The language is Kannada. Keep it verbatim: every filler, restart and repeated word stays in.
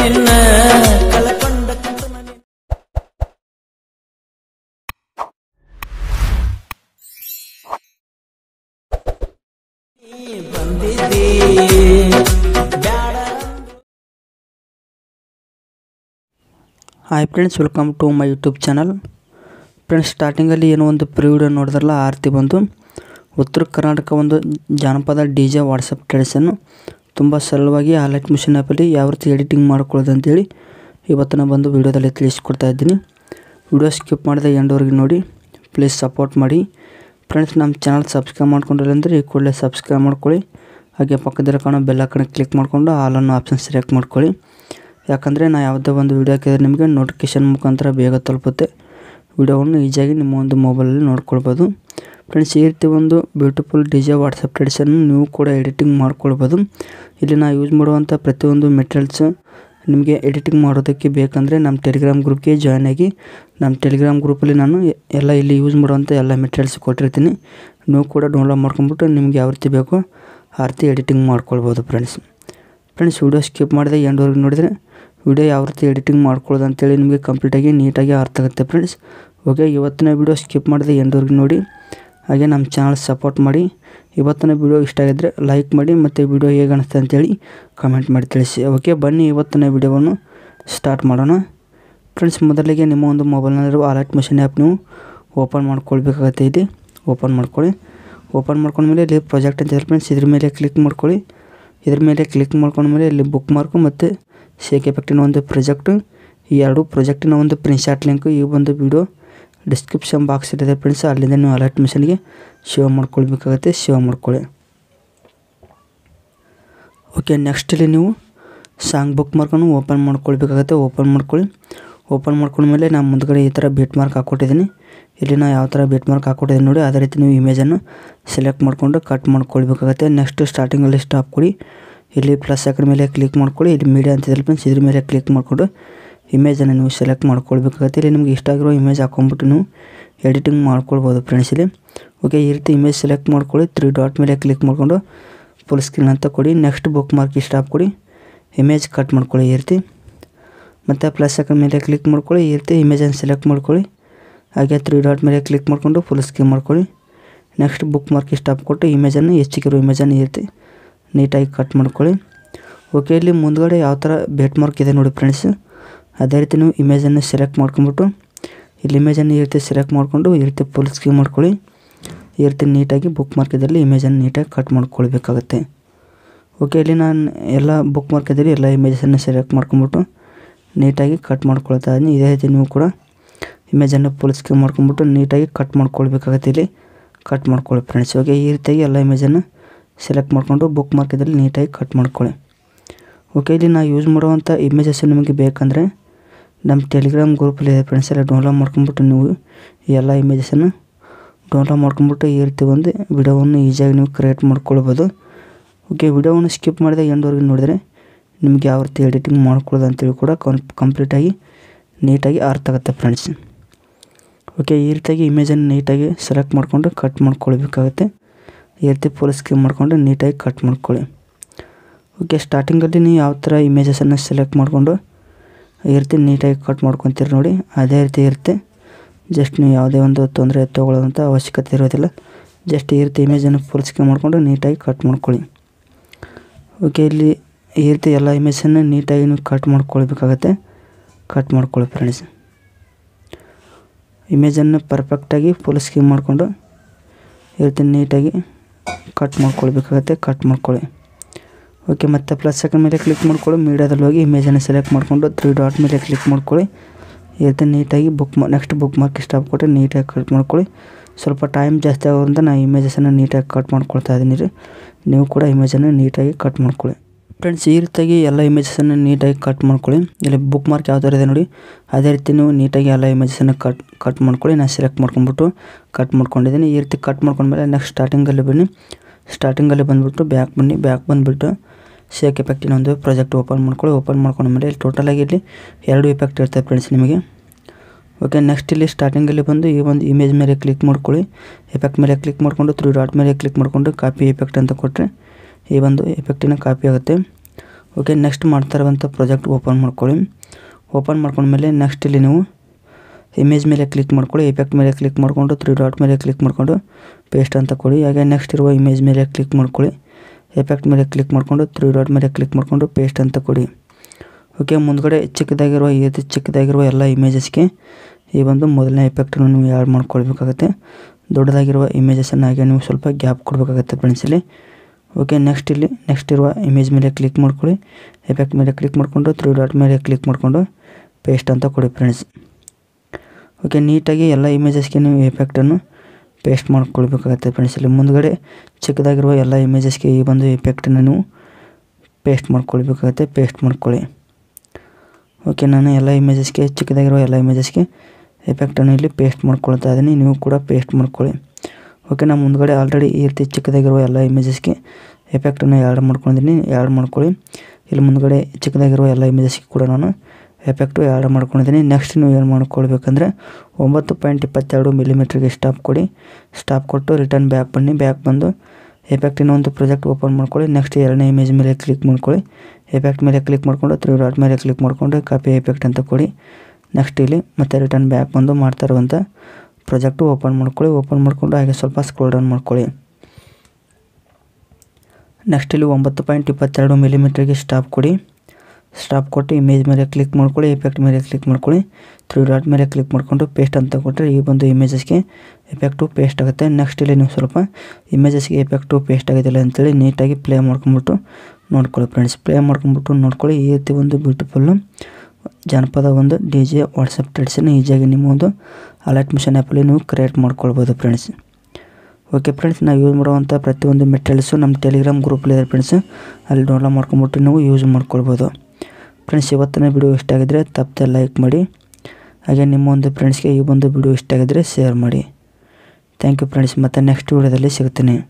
ನಿನ್ನ ಕಳಕೊಂಡ ಕಂತನ ಬಂದಿದ್ದೀ ಬ್ಯಾಡ. Hi friends, welcome to my YouTube channel. Friends, ಸ್ಟಾರ್ಟಿಂಗಲ್ಲಿ ಏನೋ ಒಂದು ಪ್ರಿವಿಡಿಯೋ ನೋಡಿದ್ರಲ್ಲ, ಆರತಿ ಬಂದು ಉತ್ತರ ಕರ್ನಾಟಕ ಒಂದು ಜಾನಪದ ಡಿ ಜೆ ವಾಟ್ಸಪ್ ಟ್ರೆಡಿಷನ್ನು ತುಂಬ ಸರಳವಾಗಿ ಹೈಲೈಟ್ ಮಿಷನ್ ಆ್ಯಪಲ್ಲಿ ಯಾವ ರೀತಿ ಎಡಿಟಿಂಗ್ ಮಾಡ್ಕೊಳ್ಳೋದು ಅಂತೇಳಿ ಇವತ್ತು ನಾನು ಬಂದು ವೀಡಿಯೋದಲ್ಲಿ ತಿಳಿಸ್ಕೊಡ್ತಾ ಇದ್ದೀನಿ. ವಿಡಿಯೋ ಸ್ಕಿಪ್ ಮಾಡಿದೆ ಎಂಡ್ವರೆಗೆ ನೋಡಿ, ಪ್ಲೀಸ್ ಸಪೋರ್ಟ್ ಮಾಡಿ. ಫ್ರೆಂಡ್ಸ್, ನಮ್ಮ ಚಾನಲ್ ಸಬ್ಸ್ಕ್ರೈಬ್ ಮಾಡ್ಕೊಂಡಿಲ್ಲ ಅಂದರೆ ಈ ಕೂಡಲೇ ಸಬ್ಸ್ಕ್ರೈಬ್ ಮಾಡ್ಕೊಳ್ಳಿ. ಹಾಗೆ ಪಕ್ಕದಲ್ಲಿ ಕಾಣೋ ಬೆಲ್ ಐಕಾನ್ ಕ್ಲಿಕ್ ಮಾಡಿಕೊಂಡು ಆಲ್ ಅನ್ನೋ ಆಪ್ಷನ್ ಸೆಲೆಕ್ಟ್ ಮಾಡ್ಕೊಳ್ಳಿ. ಯಾಕಂದರೆ ನಾನು ಯಾವುದೇ ಒಂದು ವೀಡಿಯೋ ಹಾಕಿದ್ರೆ ನಿಮಗೆ ನೋಟಿಫಿಕೇಷನ್ ಮುಖಾಂತರ ಬೇಗ ತಲುಪುತ್ತೆ. ವಿಡಿಯೋವನ್ನು ಈಸಿಯಾಗಿ ನಿಮ್ಮ ಒಂದು ಮೊಬೈಲಲ್ಲಿ ನೋಡ್ಕೊಳ್ಬೋದು. ಫ್ರೆಂಡ್ಸ್, ಈ ರೀತಿ ಒಂದು beautiful D J WhatsApp tradition ನೀವು ಕೂಡ ಎಡಿಟಿಂಗ್ ಮಾಡ್ಕೊಳ್ಬೋದು. ಇಲ್ಲಿ ನಾನು ಯೂಸ್ ಮಾಡುವಂಥ ಪ್ರತಿಯೊಂದು ಮೆಟೀರಿಯಲ್ಸ್ ನಿಮಗೆ ಎಡಿಟಿಂಗ್ ಮಾಡೋದಕ್ಕೆ ಬೇಕಂದರೆ ನಮ್ಮ ಟೆಲಿಗ್ರಾಮ್ ಗ್ರೂಪ್ಗೆ ಜಾಯ್ನ್ ಆಗಿ. ನಮ್ಮ ಟೆಲಿಗ್ರಾಮ್ ಗ್ರೂಪಲ್ಲಿ ನಾನು ಎಲ್ಲ ಇಲ್ಲಿ ಯೂಸ್ ಮಾಡುವಂಥ ಎಲ್ಲ ಮೆಟೀರಿಯಲ್ಸ್ ಕೊಟ್ಟಿರ್ತೀನಿ. ನೀವು ಕೂಡ ಡೌನ್ಲೋಡ್ ಮಾಡ್ಕೊಂಬಿಟ್ಟು ನಿಮ್ಗೆ ಯಾವ ರೀತಿ ಬೇಕೋ ಆ ರೀತಿ ಎಡಿಟಿಂಗ್ ಮಾಡ್ಕೊಳ್ಬೋದು. ಫ್ರೆಂಡ್ಸ್ ಫ್ರೆಂಡ್ಸ್ ವಿಡಿಯೋ ಸ್ಕಿಪ್ ಮಾಡಿದೆ ಎಂಡ್ವರೆಗೆ ನೋಡಿದರೆ ವಿಡಿಯೋ ಯಾವ ರೀತಿ ಎಡಿಟಿಂಗ್ ಮಾಡ್ಕೊಳ್ಳೋದು ಅಂತೇಳಿ ನಿಮಗೆ ಕಂಪ್ಲೀಟಾಗಿ ನೀಟಾಗಿ ಅರ್ಥ ಆಗುತ್ತೆ. ಫ್ರೆಂಡ್ಸ್, ಓಕೆ, ಇವತ್ತಿನ ವಿಡಿಯೋ ಸ್ಕಿಪ್ ಮಾಡಿದೆ ಎಂಡ್ವರೆಗೆ ನೋಡಿ. ಹಾಗೆ ನಮ್ಮ ಚಾನಲ್ ಸಪೋರ್ಟ್ ಮಾಡಿ. ಇವತ್ತಿನ ವಿಡಿಯೋ ಇಷ್ಟ ಆಗಿದ್ದರೆ ಲೈಕ್ ಮಾಡಿ ಮತ್ತು ವಿಡಿಯೋ ಹೇಗೆ ಅನಿಸ್ತೆ ಅಂತೇಳಿ ಕಮೆಂಟ್ ಮಾಡಿ ತಿಳಿಸಿ. ಓಕೆ, ಬನ್ನಿ ಇವತ್ತಿನ ವಿಡಿಯೋವನ್ನು ಸ್ಟಾರ್ಟ್ ಮಾಡೋಣ. ಫ್ರೆಂಡ್ಸ್, ಮೊದಲಿಗೆ ನಿಮ್ಮ ಒಂದು ಮೊಬೈಲ್ನಲ್ಲಿರುವ ಹೈಲೈಟ್ ಮಿಷನ್ ಆ್ಯಪ್ ನೀವು ಓಪನ್ ಮಾಡ್ಕೊಳ್ಬೇಕಾಗತ್ತೆ. ಇಲ್ಲಿ ಓಪನ್ ಮಾಡ್ಕೊಳ್ಳಿ. ಓಪನ್ ಮಾಡ್ಕೊಂಡ್ಮೇಲೆ ಇಲ್ಲಿ ಪ್ರಾಜೆಕ್ಟ್ ಅಂತ ಫ್ರೆಂಡ್ಸ್, ಇದ್ರ ಮೇಲೆ ಕ್ಲಿಕ್ ಮಾಡ್ಕೊಳ್ಳಿ. ಇದ್ರ ಮೇಲೆ ಕ್ಲಿಕ್ ಮಾಡ್ಕೊಂಡ್ಮೇಲೆ ಇಲ್ಲಿ ಬುಕ್ ಮಾರ್ಕು ಮತ್ತು ಶೇಕ್ ಎಫೆಕ್ಟಿನ ಒಂದು ಪ್ರಾಜೆಕ್ಟು, ಈ ಎರಡು ಪ್ರಾಜೆಕ್ಟಿನ ಒಂದು ಪ್ರಿನ್ಶಾಟ್ ಲಿಂಕು ಈ ಒಂದು ವಿಡಿಯೋ ಡಿಸ್ಕ್ರಿಪ್ಷನ್ ಬಾಕ್ಸ್ ಇರುತ್ತೆ ಫ್ರೆಂಡ್ಸ್. ಅಲ್ಲಿಂದ ನೀವು ಅಲರ್ಟ್ ಮಿಷನ್ಗೆ ಸೇವ್ ಮಾಡ್ಕೊಳ್ಬೇಕಾಗತ್ತೆ. ಸೇವ್ ಮಾಡ್ಕೊಳ್ಳಿ. ಓಕೆ, ನೆಕ್ಸ್ಟ್ ಇಲ್ಲಿ ನೀವು ಸಾಂಗ್ ಬುಕ್ ಮಾರ್ಕನ್ನು ಓಪನ್ ಮಾಡ್ಕೊಳ್ಬೇಕಾಗತ್ತೆ. ಓಪನ್ ಮಾಡ್ಕೊಳ್ಳಿ. ಓಪನ್ ಮಾಡ್ಕೊಂಡ್ಮೇಲೆ ನಾನು ಮುಂದ್ಗಡೆ ಈ ಥರ ಬೀಟ್ ಮಾರ್ಕ್ ಹಾಕ್ಕೊಟ್ಟಿದ್ದೀನಿ. ಇಲ್ಲಿ ನಾನು ಯಾವ ಥರ ಬೀಟ್ ಮಾರ್ಕ್ ಹಾಕ್ಕೊಟ್ಟಿದ್ದೀನಿ ನೋಡಿ, ಅದೇ ರೀತಿ ನೀವು ಇಮೇಜನ್ನು ಸೆಲೆಕ್ಟ್ ಮಾಡಿಕೊಂಡು ಕಟ್ ಮಾಡ್ಕೊಳ್ಬೇಕಾಗತ್ತೆ. ನೆಕ್ಸ್ಟ್ ಸ್ಟಾರ್ಟಿಂಗಲ್ಲಿ ಸ್ಟಾಪ್ ಕೊಡಿ. ಇಲ್ಲಿ ಪ್ಲಸ್ ಐಕಾನ್ ಮೇಲೆ ಕ್ಲಿಕ್ ಮಾಡ್ಕೊಳ್ಳಿ. ಇಲ್ಲಿ ಮೀಡಿಯಾ ಅಂತಿದೆ ಫ್ರೆಂಡ್ಸ್, ಇದ್ರ ಮೇಲೆ ಕ್ಲಿಕ್ ಮಾಡಿಕೊಂಡು ಇಮೇಜನ್ನು ನೀವು ಸೆಲೆಕ್ಟ್ ಮಾಡ್ಕೊಳ್ಬೇಕಾಗತ್ತೆ. ಇಲ್ಲಿ ನಿಮ್ಗೆ ಇಷ್ಟ ಆಗಿರೋ ಇಮೇಜ್ ಹಾಕೊಂಡ್ಬಿಟ್ಟು ನೀವು ಎಡಿಟಿಂಗ್ ಮಾಡ್ಕೊಳ್ಬೋದು ಫ್ರೆಂಡ್ಸ್. ಇಲ್ಲಿ ಓಕೆ, ಈ ರೀತಿ ಇಮೇಜ್ ಸೆಲೆಕ್ಟ್ ಮಾಡ್ಕೊಳ್ಳಿ. ತ್ರೀ ಡಾಟ್ ಮೇಲೆ ಕ್ಲಿಕ್ ಮಾಡಿಕೊಂಡು ಫುಲ್ ಸ್ಕ್ರೀನ್ ಅಂತ ಕೊಡಿ. ನೆಕ್ಸ್ಟ್ ಬುಕ್ ಮಾರ್ಕ್ ಸ್ಟಾಪ್ ಕೊಡಿ. ಇಮೇಜ್ ಕಟ್ ಮಾಡ್ಕೊಳ್ಳಿ ಈ ರೀತಿ. ಮತ್ತು ಪ್ಲಸ್ ಐಕಾನ್ ಮೇಲೆ ಕ್ಲಿಕ್ ಮಾಡ್ಕೊಳ್ಳಿ. ಈ ರೀತಿ ಇಮೇಜನ್ನು ಸೆಲೆಕ್ಟ್ ಮಾಡ್ಕೊಳ್ಳಿ. ಹಾಗೆ ತ್ರೀ ಡಾಟ್ ಮೇಲೆ ಕ್ಲಿಕ್ ಮಾಡಿಕೊಂಡು ಫುಲ್ ಸ್ಕ್ರೀನ್ ಮಾಡ್ಕೊಳ್ಳಿ. ನೆಕ್ಸ್ಟ್ ಬುಕ್ ಮಾರ್ಕ್ ಸ್ಟಾಪ್ ಕೊಟ್ಟು ಇಮೇಜನ್ನು ಹೆಚ್ಚಿಗಿರೋ ಇಮೇಜನ್ನು ಈ ರೀತಿ ನೀಟಾಗಿ ಕಟ್ ಮಾಡ್ಕೊಳ್ಳಿ. ಓಕೆ, ಇಲ್ಲಿ ಮುಂದ್ಗಡೆ ಯಾವ ಥರ ಬೇಟ್ ಮಾರ್ಕ್ ಇದೆ ನೋಡಿ ಫ್ರೆಂಡ್ಸ್, ಅದೇ ರೀತಿ ನೀವು ಇಮೇಜನ್ನು ಸೆಲೆಕ್ಟ್ ಮಾಡ್ಕೊಂಬಿಟ್ಟು ಇಲ್ಲಿ ಇಮೇಜನ್ನು ಈ ರೀತಿ ಸೆಲೆಕ್ಟ್ ಮಾಡಿಕೊಂಡು ಈ ರೀತಿ ಫುಲ್ ಸ್ಕ್ರೀನ್ ಮಾಡ್ಕೊಳ್ಳಿ. ಈ ರೀತಿ ನೀಟಾಗಿ ಬುಕ್ ಮಾರ್ಕಿದಲ್ಲಿ ಇಮೇಜನ್ನು ನೀಟಾಗಿ ಕಟ್ ಮಾಡ್ಕೊಳ್ಬೇಕಾಗತ್ತೆ. ಓಕೆ, ಇಲ್ಲಿ ನಾನು ಎಲ್ಲ ಬುಕ್ ಮಾರ್ಕಿದಲ್ಲಿ ಎಲ್ಲ ಇಮೇಜನ್ನು ಸೆಲೆಕ್ಟ್ ಮಾಡ್ಕೊಂಬಿಟ್ಟು ನೀಟಾಗಿ ಕಟ್ ಮಾಡ್ಕೊಳ್ತಾ ಇದ್ದೀನಿ. ಇದೇ ರೀತಿ ನೀವು ಕೂಡ ಇಮೇಜನ್ನು ಫುಲ್ ಸ್ಕ್ರೀನ್ ಮಾಡ್ಕೊಂಬಿಟ್ಟು ನೀಟಾಗಿ ಕಟ್ ಮಾಡ್ಕೊಳ್ಬೇಕಾಗತ್ತೆ. ಇಲ್ಲಿ ಕಟ್ ಮಾಡ್ಕೊಳ್ಳಿ ಫ್ರೆಂಡ್ಸ್. ಓಕೆ, ಈ ರೀತಿಯಾಗಿ ಎಲ್ಲ ಇಮೇಜನ್ನು ಸೆಲೆಕ್ಟ್ ಮಾಡಿಕೊಂಡು ಬುಕ್ ಮಾರ್ಕಿದಲ್ಲಿ ನೀಟಾಗಿ ಕಟ್ ಮಾಡ್ಕೊಳ್ಳಿ. ಓಕೆ, ಇಲ್ಲಿ ನಾವು ಯೂಸ್ ಮಾಡುವಂಥ ಇಮೇಜಸ್ ನಿಮಗೆ ಬೇಕಂದರೆ ನಮ್ಮ ಟೆಲಿಗ್ರಾಮ್ ಗ್ರೂಪಲ್ಲಿ ಇದೆ ಫ್ರೆಂಡ್ಸ್. ಎಲ್ಲ ಡೌನ್ಲೋಡ್ ಮಾಡ್ಕೊಂಬಿಟ್ಟು ನೀವು ಈ ಎಲ್ಲ ಇಮೇಜಸನ್ನು ಡೌನ್ಲೋಡ್ ಮಾಡ್ಕೊಂಬಿಟ್ಟು ಈ ರೀತಿ ಒಂದು ವಿಡಿಯೋವನ್ನು ಈಸಿಯಾಗಿ ನೀವು ಕ್ರಿಯೇಟ್ ಮಾಡ್ಕೊಳ್ಬೋದು. ಓಕೆ, ವಿಡಿಯೋವನ್ನು ಸ್ಕಿಪ್ ಮಾಡಿದಾಗ ಎಂಡ್ವರೆಗೆ ನೋಡಿದರೆ ನಿಮ್ಗೆ ಯಾವ ರೀತಿ ಎಡಿಟಿಂಗ್ ಮಾಡ್ಕೊಳ್ಳೋದು ಅಂತೇಳಿ ಕೂಡ ಕಂಪ್ಲೀಟಾಗಿ ನೀಟಾಗಿ ಅರ್ಥ ಆಗುತ್ತೆ ಫ್ರೆಂಡ್ಸ್. ಓಕೆ, ಈ ರೀತಿಯಾಗಿ ಇಮೇಜನ್ನು ನೀಟಾಗಿ ಸೆಲೆಕ್ಟ್ ಮಾಡಿಕೊಂಡು ಕಟ್ ಮಾಡ್ಕೊಳ್ಬೇಕಾಗುತ್ತೆ. ಈ ರೀತಿ ಫುಲ್ ಸ್ಕ್ರೀನ್ ಮಾಡಿಕೊಂಡು ನೀಟಾಗಿ ಕಟ್ ಮಾಡ್ಕೊಳ್ಳಿ. ಓಕೆ, ಸ್ಟಾರ್ಟಿಂಗಲ್ಲಿ ನೀವು ಯಾವ ಥರ ಇಮೇಜಸನ್ನು ಸೆಲೆಕ್ಟ್ ಮಾಡಿಕೊಂಡು ಈ ರೀತಿ ನೀಟಾಗಿ ಕಟ್ ಮಾಡ್ಕೊತೀರಿ ನೋಡಿ, ಅದೇ ರೀತಿ ಇರುತ್ತೆ. ಜಸ್ಟ್ ನೀವು ಯಾವುದೇ ಒಂದು ತೊಂದರೆ ತೊಗೊಳ್ಳೋದಂಥ ಅವಶ್ಯಕತೆ ಇರೋದಿಲ್ಲ. ಜಸ್ಟ್ ಈ ರೀತಿ ಇಮೇಜನ್ನು ಫುಲ್ ಸ್ಕ್ರೀನ್ ಮಾಡಿಕೊಂಡು ನೀಟಾಗಿ ಕಟ್ ಮಾಡ್ಕೊಳ್ಳಿ. ಓಕೆ, ಇಲ್ಲಿ ಈ ರೀತಿ ಎಲ್ಲ ಇಮೇಜನ್ನು ನೀಟಾಗಿ ನೀವು ಕಟ್ ಮಾಡ್ಕೊಳ್ಬೇಕಾಗತ್ತೆ. ಕಟ್ ಮಾಡ್ಕೊಳ್ಳಿ ಫ್ರೆಂಡ್ಸ್. ಇಮೇಜನ್ನು ಪರ್ಫೆಕ್ಟಾಗಿ ಫುಲ್ ಸ್ಕ್ರೀನ್ ಮಾಡಿಕೊಂಡು ಈ ರೀತಿ ನೀಟಾಗಿ ಕಟ್ ಮಾಡ್ಕೊಳ್ಬೇಕಾಗತ್ತೆ. ಕಟ್ ಮಾಡ್ಕೊಳ್ಳಿ. ಓಕೆ, ಮತ್ತು ಪ್ಲಸ್ ಐಕಾನ್ ಮೇಲೆ ಕ್ಲಿಕ್ ಮಾಡ್ಕೊಳ್ಳಿ. ಮೀಡಿಯಾದಲ್ಲಿ ಹೋಗಿ ಇಮೇಜನ್ನು ಸೆಲೆಕ್ಟ್ ಮಾಡಿಕೊಂಡು ತ್ರೀ ಡಾಟ್ ಮೇಲೆ ಕ್ಲಿಕ್ ಮಾಡ್ಕೊಳ್ಳಿ. ಈ ರೀತಿ ನೀಟಾಗಿ ಬುಕ್ ಮಾ ನೆಕ್ಸ್ಟ್ ಬುಕ್ ಮಾರ್ಕ್ ಸ್ಟಾಪ್ ಕೊಟ್ಟು ನೀಟಾಗಿ ಕಟ್ ಮಾಡ್ಕೊಳ್ಳಿ. ಸ್ವಲ್ಪ ಟೈಮ್ ಜಾಸ್ತಿ ಆಗೋದ್ರಿಂದ ನಾನು ಇಮೇಜಸನ್ನು ನೀಟಾಗಿ ಕಟ್ ಮಾಡ್ಕೊಳ್ತಾ ಇದ್ದೀನಿ ರೀ. ನೀವು ಕೂಡ ಇಮೇಜನ್ನು ನೀಟಾಗಿ ಕಟ್ ಮಾಡ್ಕೊಳ್ಳಿ ಫ್ರೆಂಡ್ಸ್. ಈ ರೀತಿಯಾಗಿ ಎಲ್ಲ ಇಮೇಜಸನ್ನು ನೀಟಾಗಿ ಕಟ್ ಮಾಡ್ಕೊಳ್ಳಿ. ಇಲ್ಲಿ ಬುಕ್ ಮಾರ್ಕ್ ಯಾವ ಥರ ಇದೆ ನೋಡಿ, ಅದೇ ರೀತಿ ನೀವು ನೀಟಾಗಿ ಎಲ್ಲ ಇಮೇಜಸನ್ನು ಕಟ್ ಕಟ್ ಮಾಡ್ಕೊಳ್ಳಿ. ನಾನು ಸೆಲೆಕ್ಟ್ ಮಾಡ್ಕೊಂಬಿಟ್ಟು ಕಟ್ ಮಾಡ್ಕೊಂಡಿದ್ದೀನಿ. ಈ ರೀತಿ ಕಟ್ ಮಾಡ್ಕೊಂಡ್ಮೇಲೆ ನೆಕ್ಸ್ಟ್ ಸ್ಟಾರ್ಟಿಂಗಲ್ಲಿ ಬನ್ನಿ. ಸ್ಟಾರ್ಟಿಂಗಲ್ಲಿ ಬಂದುಬಿಟ್ಟು ಬ್ಯಾಕ್ ಬನ್ನಿ. ಬ್ಯಾಕ್ ಬಂದುಬಿಟ್ಟು ಶೇಕ್ ಎಫೆಕ್ಟಿನ ಒಂದು ಪ್ರಾಜೆಕ್ಟ್ ಓಪನ್ ಮಾಡ್ಕೊಳ್ಳಿ. ಓಪನ್ ಮಾಡ್ಕೊಂಡ್ಮೇಲೆ ಇಲ್ಲಿ ಟೋಟಲಾಗಿ ಇಲ್ಲಿ ಎರಡು ಎಫೆಕ್ಟ್ ಇರ್ತವೆ ಫ್ರೆಂಡ್ಸ್ ನಿಮಗೆ. ಓಕೆ, ನೆಕ್ಸ್ಟ್ ಇಲ್ಲಿ ಸ್ಟಾರ್ಟಿಂಗಲ್ಲಿ ಬಂದು ಈ ಒಂದು ಇಮೇಜ್ ಮೇಲೆ ಕ್ಲಿಕ್ ಮಾಡ್ಕೊಳ್ಳಿ. ಎಫೆಕ್ಟ್ ಮೇಲೆ ಕ್ಲಿಕ್ ಮಾಡಿಕೊಂಡು ತ್ರೀ ಡಾಟ್ ಮೇಲೆ ಕ್ಲಿಕ್ ಮಾಡಿಕೊಂಡು ಕಾಪಿ ಎಫೆಕ್ಟ್ ಅಂತ ಕೊಟ್ಟರೆ ಈ ಒಂದು ಎಫೆಕ್ಟಿನ ಕಾಪಿ ಆಗುತ್ತೆ. ಓಕೆ, ನೆಕ್ಸ್ಟ್ ಮಾಡ್ತಾ ಇರುವಂಥ ಪ್ರಾಜೆಕ್ಟ್ ಓಪನ್ ಮಾಡ್ಕೊಳ್ಳಿ. ಓಪನ್ ಮಾಡ್ಕೊಂಡ್ಮೇಲೆ ನೆಕ್ಸ್ಟ್ ಇಲ್ಲಿ ನೀವು ಇಮೇಜ್ ಮೇಲೆ ಕ್ಲಿಕ್ ಮಾಡ್ಕೊಳ್ಳಿ. ಎಫೆಕ್ಟ್ ಮೇಲೆ ಕ್ಲಿಕ್ ಮಾಡಿಕೊಂಡು ತ್ರೀ ಡಾಟ್ ಮೇಲೆ ಕ್ಲಿಕ್ ಮಾಡಿಕೊಂಡು ಪೇಸ್ಟ್ ಅಂತ ಕೊಡಿ. ಹಾಗೆ ನೆಕ್ಸ್ಟ್ ಇರುವ ಇಮೇಜ್ ಮೇಲೆ ಕ್ಲಿಕ್ ಮಾಡ್ಕೊಳ್ಳಿ. ಎಫೆಕ್ಟ್ ಮೇಲೆ ಕ್ಲಿಕ್ ಮಾಡಿಕೊಂಡು ತ್ರೀ ಡಾಟ್ ಮೇಲೆ ಕ್ಲಿಕ್ ಮಾಡಿಕೊಂಡು ಪೇಸ್ಟ್ ಅಂತ ಕೊಡಿ. ಓಕೆ, ಮುಂದ್ಗಡೆ ಚಿಕ್ಕದಾಗಿರುವ ಈ ರೀತಿ ಚಿಕ್ಕದಾಗಿರುವ ಎಲ್ಲ ಇಮೇಜಸ್ಗೆ ಈ ಒಂದು ಮೊದಲನೇ ಎಫೆಕ್ಟನ್ನು ನೀವು ಆ್ಯಡ್ ಮಾಡ್ಕೊಳ್ಬೇಕಾಗತ್ತೆ. ದೊಡ್ಡದಾಗಿರುವ ಇಮೇಜಸನ್ನು ಹಾಗೆ ನೀವು ಸ್ವಲ್ಪ ಗ್ಯಾಪ್ ಕೊಡಬೇಕಾಗತ್ತೆ ಫ್ರೆಂಡ್ಸ್ ಇಲ್ಲಿ. ಓಕೆ, ನೆಕ್ಸ್ಟ್ ಇಲ್ಲಿ ನೆಕ್ಸ್ಟ್ ಇರುವ ಇಮೇಜ್ ಮೇಲೆ ಕ್ಲಿಕ್ ಮಾಡ್ಕೊಳ್ಳಿ. ಎಫೆಕ್ಟ್ ಮೇಲೆ ಕ್ಲಿಕ್ ಮಾಡಿಕೊಂಡು ತ್ರೀ ಡಾಟ್ ಮೇಲೆ ಕ್ಲಿಕ್ ಮಾಡಿಕೊಂಡು ಪೇಸ್ಟ್ ಅಂತ ಕೊಡಿ ಫ್ರೆಂಡ್ಸ್. ಓಕೆ, ನೀಟಾಗಿ ಎಲ್ಲ ಇಮೇಜಸ್ಗೆ ನೀವು ಎಫೆಕ್ಟನ್ನು ಪೇಸ್ಟ್ ಮಾಡ್ಕೊಳ್ಬೇಕಾಗತ್ತೆ ಫ್ರೆಂಡ್ಸ್ ಇಲ್ಲಿ. ಮುಂದ್ಗಡೆ ಚಿಕ್ಕದಾಗಿರುವ ಎಲ್ಲ ಇಮೇಜಸ್ಗೆ ಈ ಒಂದು ಎಫೆಕ್ಟನ್ನು ನೀವು ಪೇಸ್ಟ್ ಮಾಡ್ಕೊಳ್ಬೇಕಾಗತ್ತೆ. ಪೇಸ್ಟ್ ಮಾಡ್ಕೊಳ್ಳಿ. ಓಕೆ, ನಾನು ಎಲ್ಲ ಇಮೇಜಸ್ಗೆ ಚಿಕ್ಕದಾಗಿರುವ ಎಲ್ಲ ಇಮೇಜಸ್ಗೆ ಎಫೆಕ್ಟನ್ನು ಇಲ್ಲಿ ಪೇಸ್ಟ್ ಮಾಡ್ಕೊಳ್ತಾ ಇದ್ದೀನಿ. ನೀವು ಕೂಡ ಪೇಸ್ಟ್ ಮಾಡ್ಕೊಳ್ಳಿ. ಓಕೆ, ನಾನು ಮುಂದ್ಗಡೆ ಆಲ್ರೆಡಿ ಈ ರೀತಿ ಚಿಕ್ಕದಾಗಿರುವ ಎಲ್ಲ ಇಮೇಜಸ್ಗೆ ಎಫೆಕ್ಟನ್ನು ಆ್ಯಡ್ ಮಾಡ್ಕೊಂಡಿದ್ದೀನಿ. ಆ್ಯಡ್ ಮಾಡ್ಕೊಳ್ಳಿ. ಇಲ್ಲಿ ಮುಂದ್ಗಡೆ ಚಿಕ್ಕದಾಗಿರುವ ಎಲ್ಲ ಇಮೇಜಸ್ಗೆ ಕೂಡ ನಾನು ಎಫೆಕ್ಟು ಆ್ಯಡ್ ಮಾಡ್ಕೊಂಡಿದ್ದೀನಿ. ನೆಕ್ಸ್ಟ್ ನೀವು ಏನು ಮಾಡ್ಕೊಳ್ಬೇಕಂದ್ರೆ ಒಂಬತ್ತು ಪಾಯಿಂಟ್ ಇಪ್ಪತ್ತೆರಡು ಮಿಲಿಮೀಟ್ರಿಗೆ ಸ್ಟಾಪ್ ಕೊಡಿ. ಸ್ಟಾಪ್ ಕೊಟ್ಟು ರಿಟರ್ನ್ ಬ್ಯಾಕ್ ಬನ್ನಿ. ಬ್ಯಾಕ್ ಬಂದು ಎಫೆಕ್ಟಿನ ಒಂದು ಪ್ರಾಜೆಕ್ಟ್ ಓಪನ್ ಮಾಡ್ಕೊಳ್ಳಿ. ನೆಕ್ಸ್ಟ್ ಎರಡನೇ ಇಮೇಜ್ ಮೇಲೆ ಕ್ಲಿಕ್ ಮಾಡ್ಕೊಳ್ಳಿ. ಎಫೆಕ್ಟ್ ಮೇಲೆ ಕ್ಲಿಕ್ ಮಾಡಿಕೊಂಡು ತ್ರೀ ಡಾಟ್ ಮೇಲೆ ಕ್ಲಿಕ್ ಮಾಡಿಕೊಂಡು ಕಾಪಿ ಎಫೆಕ್ಟ್ ಅಂತ ಕೊಡಿ. ನೆಕ್ಸ್ಟ್ ಇಲ್ಲಿ ಮತ್ತೆ ರಿಟರ್ನ್ ಬ್ಯಾಕ್ ಬಂದು ಮಾಡ್ತಾ ಇರುವಂಥ ಪ್ರಾಜೆಕ್ಟು ಓಪನ್ ಮಾಡ್ಕೊಳ್ಳಿ. ಓಪನ್ ಮಾಡಿಕೊಂಡು ಹಾಗೆ ಸ್ವಲ್ಪ ಸ್ಕ್ರೋಲ್ ಡೌನ್ ಮಾಡ್ಕೊಳ್ಳಿ. ನೆಕ್ಸ್ಟ್ ಇಲ್ಲಿ ಒಂಬತ್ತು ಪಾಯಿಂಟ್ ಇಪ್ಪತ್ತೆರಡು ಮಿಲಿಮೀಟ್ರಿಗೆ ಸ್ಟಾಪ್ ಕೊಡಿ. ಸ್ಟಾಪ್ ಕೊಟ್ಟು ಇಮೇಜ್ ಮೇಲೆ ಕ್ಲಿಕ್ ಮಾಡ್ಕೊಳ್ಳಿ. ಎಫೆಕ್ಟ್ ಮೇಲೆ ಕ್ಲಿಕ್ ಮಾಡ್ಕೊಳ್ಳಿ. ತ್ರೀ ಡಾಟ್ ಮೇಲೆ ಕ್ಲಿಕ್ ಮಾಡಿಕೊಂಡು ಪೇಸ್ಟ್ ಅಂತ ಕೊಟ್ಟರೆ ಈ ಒಂದು ಇಮೇಜಸ್ಗೆ ಎಫೆಕ್ಟು ಪೇಸ್ಟ್ ಆಗುತ್ತೆ. ನೆಕ್ಸ್ಟ್ ಇಲ್ಲಿ ನೀವು ಸ್ವಲ್ಪ ಇಮೇಜಸ್ಗೆ ಎಫೆಕ್ಟು ಪೇಸ್ಟ್ ಆಗೋದಿಲ್ಲ ಅಂತೇಳಿ ನೀಟಾಗಿ ಪ್ಲೇ ಮಾಡ್ಕೊಂಬಿಟ್ಟು ನೋಡ್ಕೊಳ್ಳಿ ಫ್ರೆಂಡ್ಸ್. ಪ್ಲೇ ಮಾಡ್ಕೊಂಬಿಟ್ಟು ನೋಡ್ಕೊಳ್ಳಿ. ಈ ರೀತಿ ಒಂದು ಬ್ಯೂಟಿಫುಲ್ಲು ಜನಪದ ಒಂದು ಡಿ ಜೆ ವಾಟ್ಸಪ್ ಟ್ರೆಡ್ಸನ್ನು ಈಸಿಯಾಗಿ ನಿಮ್ಮ ಒಂದು ಅಲರ್ಟ್ ಮಿಷನ್ ಆ್ಯಪಲ್ಲಿ ನೀವು ಕ್ರಿಯೇಟ್ ಮಾಡ್ಕೊಳ್ಬೋದು ಫ್ರೆಂಡ್ಸ್. ಓಕೆ ಫ್ರೆಂಡ್ಸ್, ನಾವು ಯೂಸ್ ಮಾಡುವಂಥ ಪ್ರತಿಯೊಂದು ಮೆಟೀರಿಯಲ್ಸು ನಮ್ಮ ಟೆಲಿಗ್ರಾಮ್ ಗ್ರೂಪಲ್ಲಿದೆ ಫ್ರೆಂಡ್ಸ್. ಅಲ್ಲಿ ಡೌನ್ಲೋಡ್ ಮಾಡ್ಕೊಂಬಿಟ್ಟು ನೀವು ಯೂಸ್ ಮಾಡ್ಕೊಳ್ಬೋದು ಫ್ರೆಂಡ್ಸ್. ಇವತ್ತಿನ ವಿಡಿಯೋ ಇಷ್ಟ ಆಗಿದ್ದರೆ ತಪ್ಪದೆ ಲೈಕ್ ಮಾಡಿ. ಹಾಗೆ ನಿಮ್ಮ ಒಂದು ಫ್ರೆಂಡ್ಸ್ಗೆ ಈ ಒಂದು ವಿಡಿಯೋ ಇಷ್ಟ ಆಗಿದ್ದರೆ ಶೇರ್ ಮಾಡಿ. Thank you friends. ಮತ್ತು ನೆಕ್ಸ್ಟ್ ವಿಡಿಯೋದಲ್ಲಿ ಸಿಗ್ತೀನಿ.